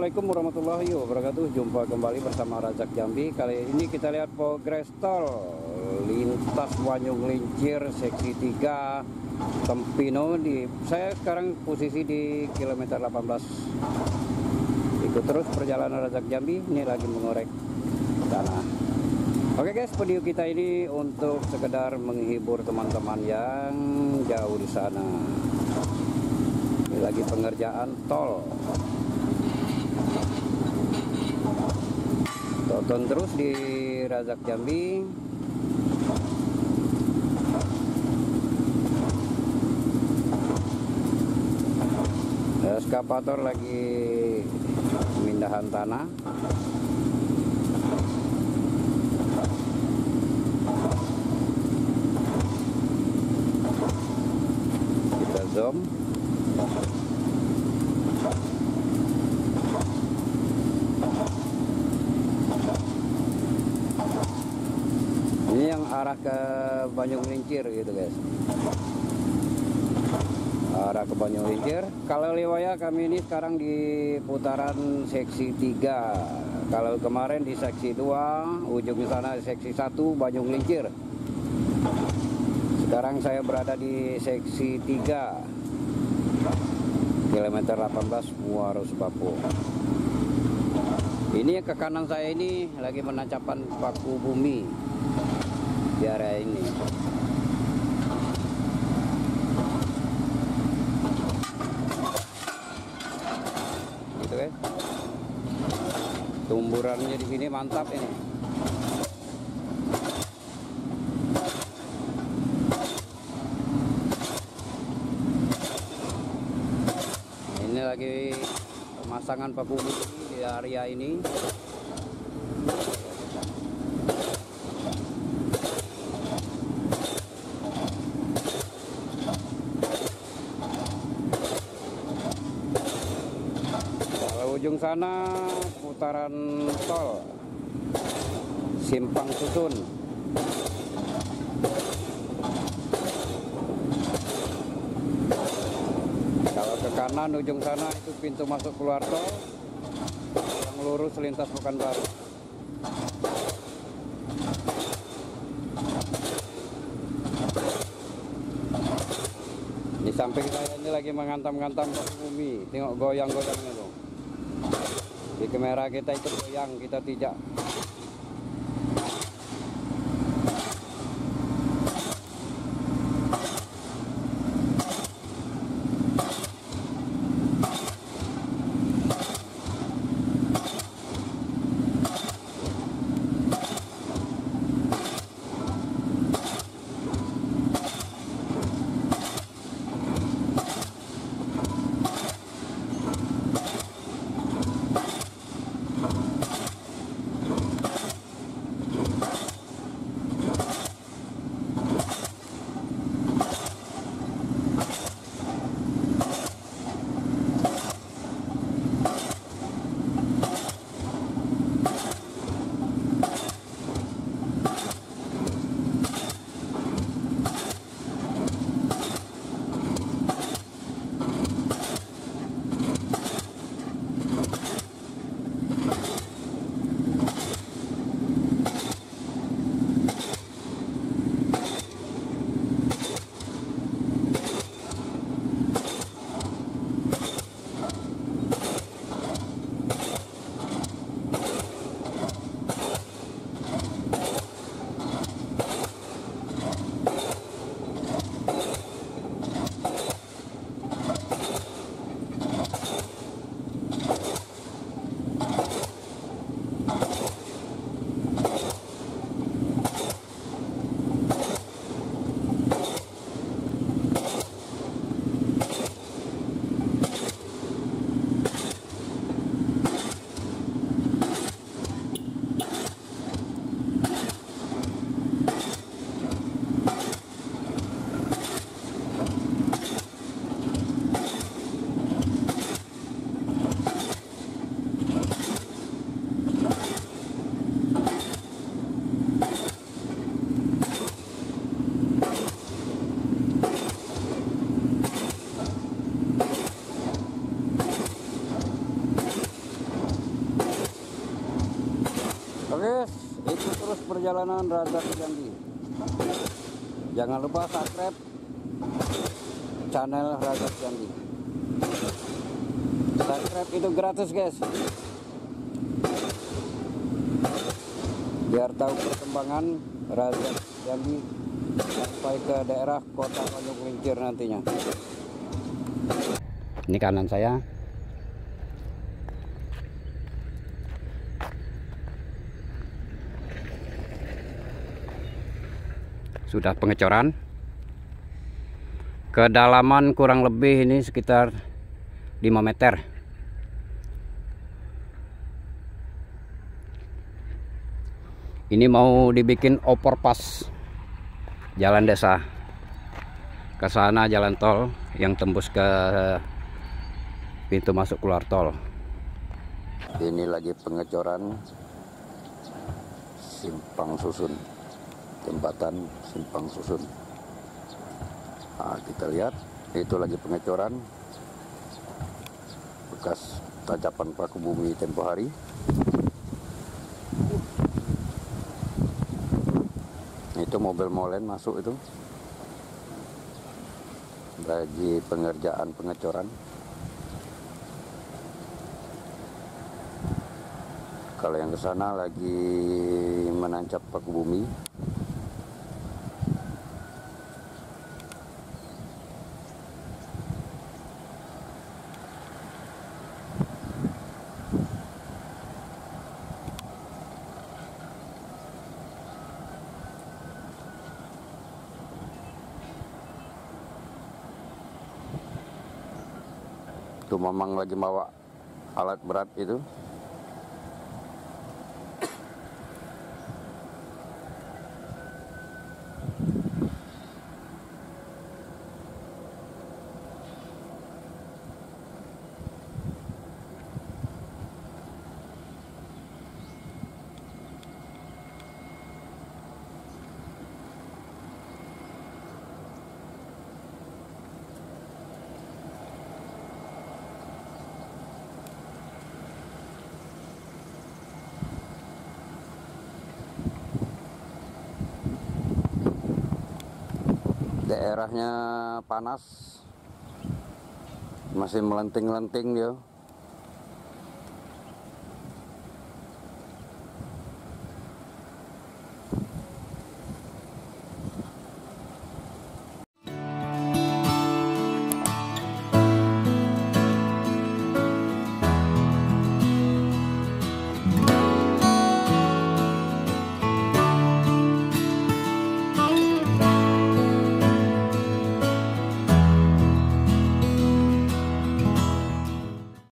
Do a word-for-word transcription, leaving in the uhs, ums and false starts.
Assalamualaikum warahmatullahi wabarakatuh. Jumpa kembali bersama Razak Jambi. Kali ini kita lihat progres tol lintas Wanyung Lincir seksi tiga Tempino. Di saya sekarang posisi di kilometer delapan belas. Ikut terus perjalanan Razak Jambi. Ini lagi mengorek tanah. Oke guys, video kita ini untuk sekedar menghibur teman-teman yang jauh di sana. Ini lagi pengerjaan tol. Tonton terus di Razak Jambi. Eskavator lagi pemindahan tanah. Kita zoom. Ini yang arah ke Wanyung Lincir gitu guys, arah ke Wanyung Lincir. Kalau Liwaya kami ini sekarang di putaran seksi tiga. Kalau kemarin di seksi dua, ujung sana seksi satu Wanyung Lincir. Sekarang saya berada di seksi tiga, kilometer delapan belas Muaro Sepaku. Ini ke kanan saya ini lagi menancapkan paku bumi di area ini. Gitu kan? Tumburannya di sini mantap ini. Ini lagi pemasangan paku bumi di area ini. Ujung sana putaran tol Simpang Susun. Kalau ke kanan ujung sana itu pintu masuk keluar tol yang lurus lintas Pekanbaru. Di samping saya ini lagi menghantam-hantam bumi. Tengok goyang-goyangnya tuh. Di kamera kita itu goyang, kita tidak. Itu terus perjalanan Razak Jambi. Jangan lupa subscribe channel Razak Jambi. Subscribe itu gratis guys, biar tahu perkembangan Razak Jambi sampai ke daerah kota Wanyuglincir nantinya. Ini kanan saya. Sudah pengecoran. Kedalaman kurang lebih ini sekitar lima meter. Ini mau dibikin overpass jalan desa. Ke sana jalan tol yang tembus ke pintu masuk keluar tol. Ini lagi pengecoran Simpang Susun, jembatan Simpang Susun. Nah, kita lihat itu lagi pengecoran bekas tajapan paku bumi tempo hari. Itu mobil molen masuk itu lagi pengerjaan pengecoran. Kalau yang ke sana lagi menancap paku bumi. Tuh Mamang lagi bawa alat berat itu. Daerahnya panas, masih melenting-lenting dia.